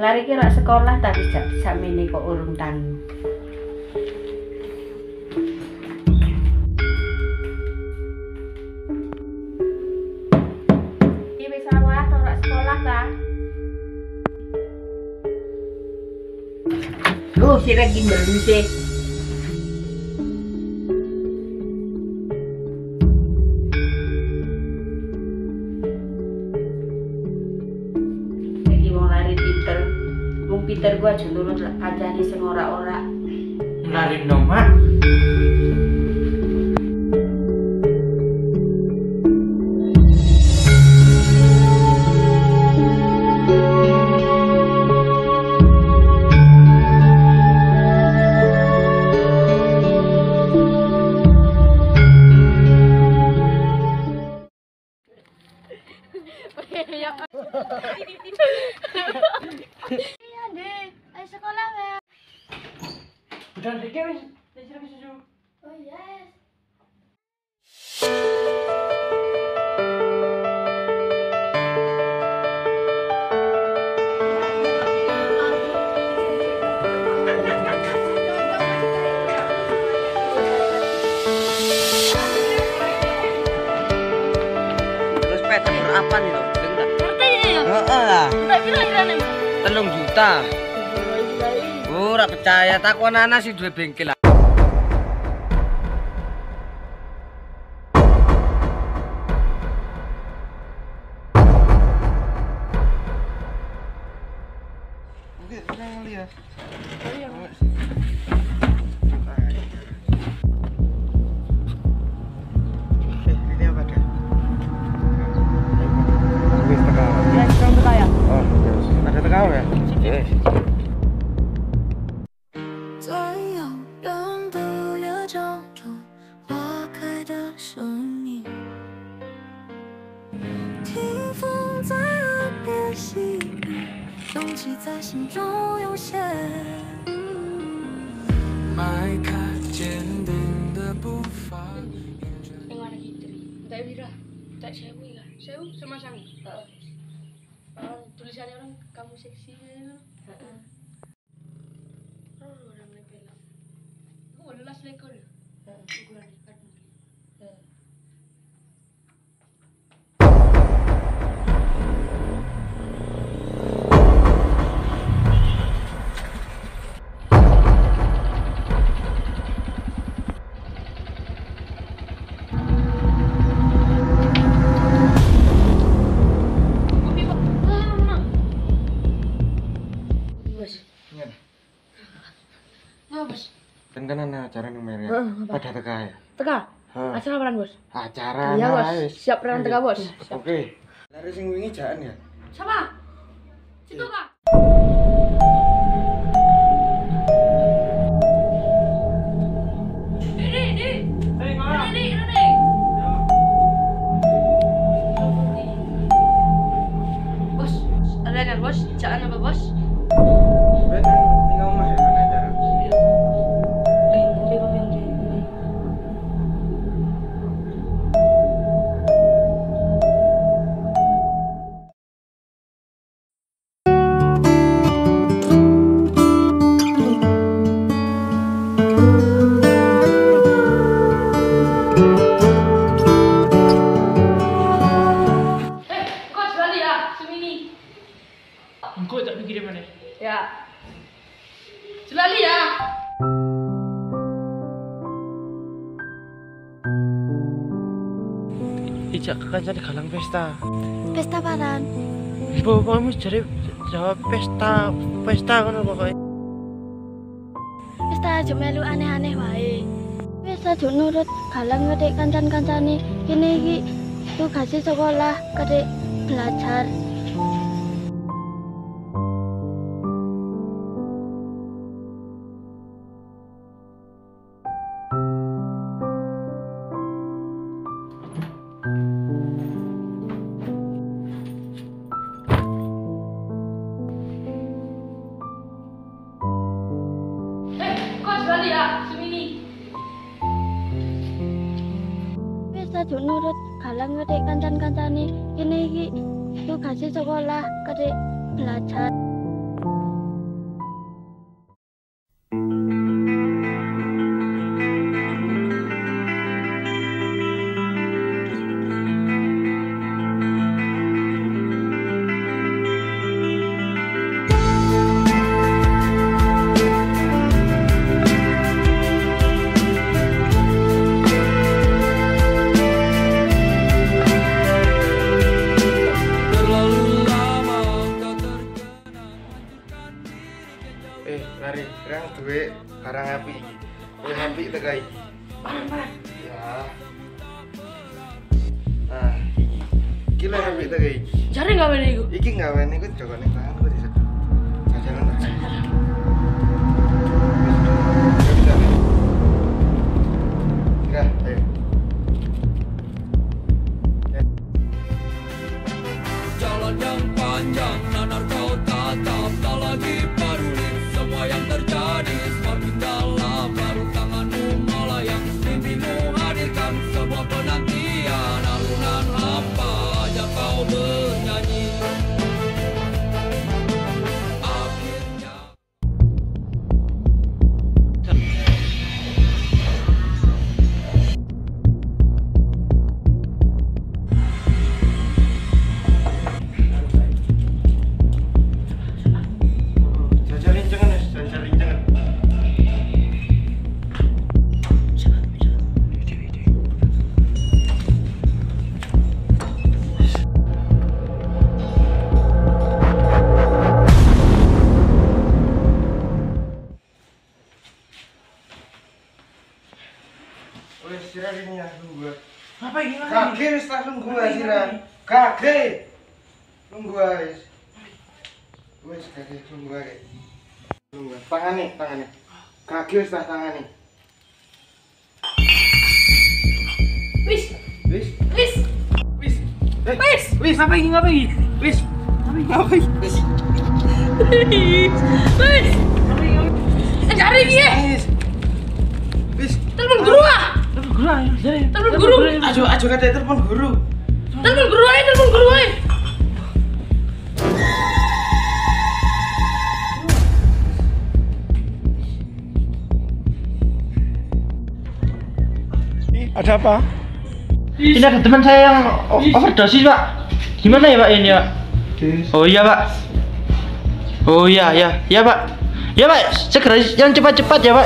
Lari kira sekolah tapi sakmene kok urung tangi. Iki wis awak ora sekolah ta? Lu sira gimbal sih. Peter gua aja nurut ajane sing ora-ora. Lari dong, Mak. Iya deh, ayo sekolah ya. Udah dikit wis, susu. Oh yes. Terus sepeda berapa nih loh? Katanya ya. Heeh. Tak kira-kira nih. 3 juta. Ora percaya takon ana sing duwe bengkel. Oke, tenang lihat. Ini apa dah? Wis teka. Ya, sekarang teka ya. Oh, terus ada teka ya? Yes. 最遥远的夜角落，花开的声音，听风在耳边细语，勇气在心中涌现。迈开坚定的步伐。 Yang mana gitu? Tak bira, tak sewu lah. Sewu sama sang. Tulisannya orang kamu seksi. Oh, orang lebih lah. Oh, lulus lekor. Ukuran dekat. Bos. Kan ana acara ning Merian. Pada teka ya. Teka. Heeh. Acara apaan, Bos? Acara Iya, Bos. wis. Siap preman teka, Bos. Oke. Lari sing wingi jaan ya. Siapa? Situ Kak. Bos, ada kan bos? Jangan apa bos? Ben ning omah ya ana acara. Kau sekali ya, semini. Engko tak pikir mana. Ya. Selalu ya. Ijak kancane galang pesta. Pesta apaan? Pokoknya jare jawab pesta ngono pokoknya. Pesta aja melu aneh-aneh wae. Wis aja nurut galang ngetik kancan-kancane. Kene iki tugase sekolah ketik belajar. Kau sekali ya, semini. Wis aja nurut galang ngetik kancan-kancane. Kene iki tugase sekolah ketik belajar. barang api iki. Kowe api teko iki. Ya. Nah, iki lho api teko iki. Jare enggak bene iku. Iki gawane iku jogone tangan kok disedot. Jajanan ta. Enggak, ayo. Jalan yang panjang, nanar kau tatap, tak lagi peduli semua yang terjadi. Semakin dalam, baru tanganmu melayang, mimpimu hadirkan sebuah penantian. Alunan apa aja kau bernyanyi. Akhirnya Jajalin jangan, jajalin jangan. Wes sira ini ya nunggu. Apa ini lagi? Kage wis tak nunggu sira. Kage. Nunggu wis. Wes kage nunggu ae. Nunggu. Tangane. Kage wis tak tangane. Wis, Wis. wis, Wis. wis. Wis, apa ini? Apa ini? Wis. Wis. Wis. Jare iki ya. Wis. Wis. Telepon guru ah. Telepon guru ayo, jare. Telepon guru. Ajo kate telepon guru. Telepon guru ae, telepon guru ae. Ada apa? Ini ada teman saya yang overdosis, Pak. Gimana ya, Pak, ini, Pak? Oh iya, Pak. Oh iya, ya, Pak. Ya, Pak, segera yang cepat-cepat ya, Pak.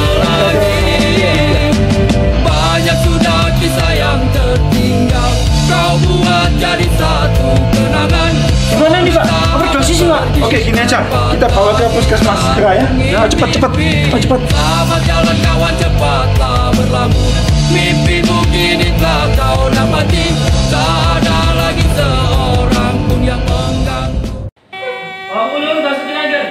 banyak sudah kisah yang tertinggal. Kau buat jadi satu kenangan. Gimana nih, Pak? Overdosis sih, Pak. Oke, gini aja. Kita bawa ke puskesmas segera ya. Ya, cepat. Selamat jalan kawan, cepatlah berlabuh. Mimpimu kini telah kau dapati. Tak ada lagi seorang pun yang mengganggu. Pengunjung Basuki Nagar.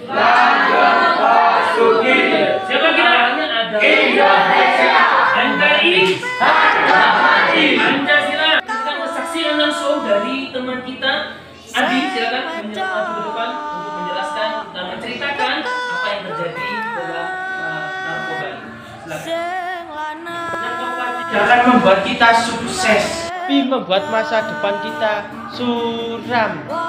Basuki. Siapa kita? Indonesia. NKRI. Pancasila. Kita akan saksikan langsung dari teman kita. Adi, silakan maju ke depan untuk menjelaskan dan menceritakan apa yang terjadi dalam narkoba ini. Silakan. Narkoba tidak akan membuat kita sukses, tapi membuat masa depan kita suram.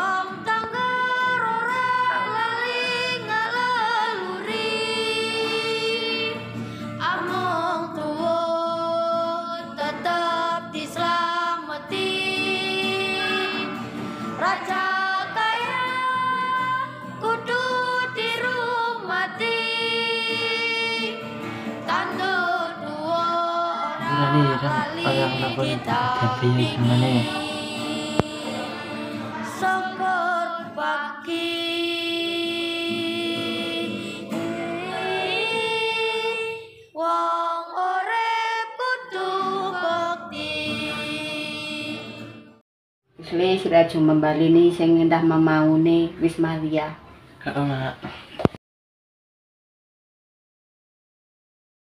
Raja kaya kudu dirumati, tanduk dua orang kali kita pilih, sokor pagi wong urip kudu bakti. Wis le sira aja membalini sing endah memaune wis Maria. Mak.